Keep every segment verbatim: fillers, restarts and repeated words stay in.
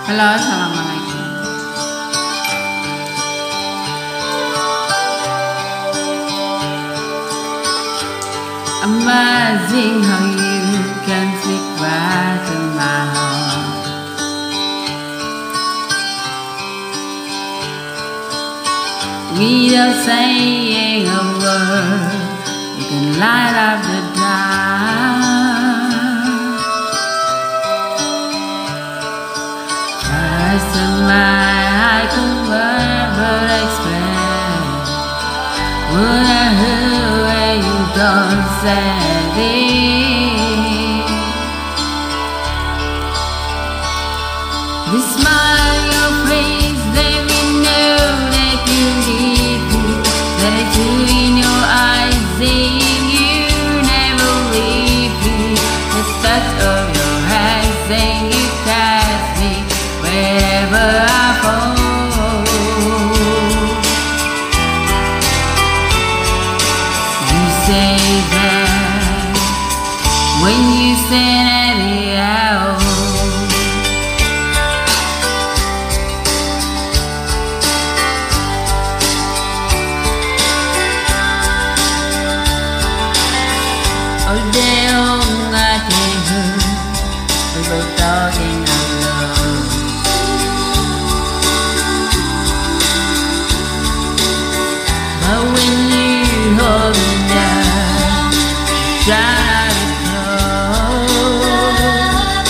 Halo, assalamualaikum. Amazing how you can speak right to my heart. Without saying a word, you can light up the dark. Just a mind I could never explain. Would I hear where you don't say it? The smile on your face, let me know that you need me. That too in your eyes, saying you never leave me. The touch of your hand, saying you catch me wherever I fall. You say that when you stand at the hour. All day long I can hear people talking alone. But when you hold me down, try to close.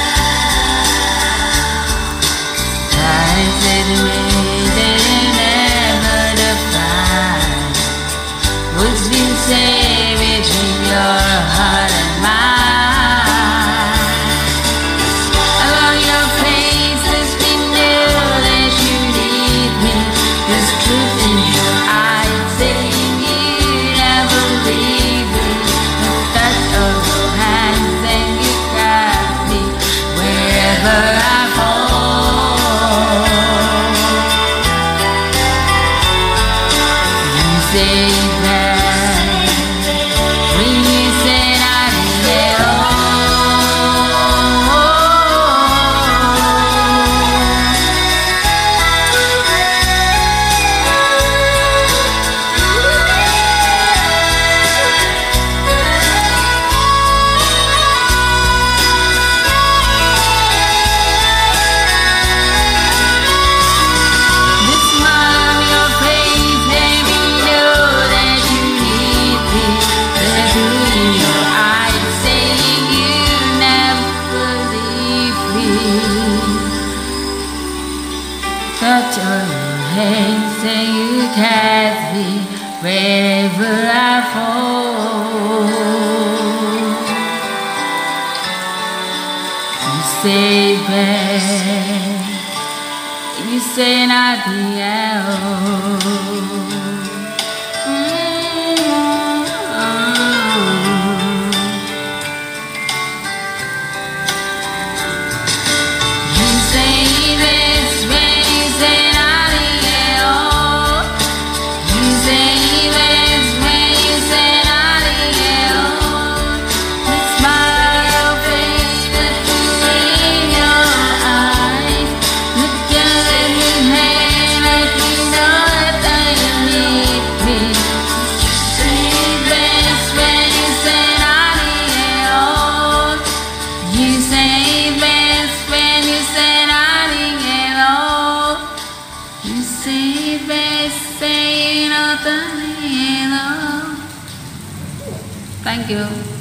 I say the way that you never define what's been said between your heart and mine. I love your face, let me know that you need me. There's truth in your eyes, saying you never leave me. The touch of your hands, saying you got me wherever I fall. You say that when you said I did it the smile on your face, let me know that you need me. The blue in your eyes, saying you never leave me. Touch of your hand, saying you catch me wherever I fall. You say back, you say nothing else. You say this when you say nothing at all. You say this when you say nothing at all. The smile on your face, the truth in your eyes. Look at your hand, let me know that you need me. Say this when you say nothing at all. You say this when you say nothing at all. You say best, say nothing at all. Thank you.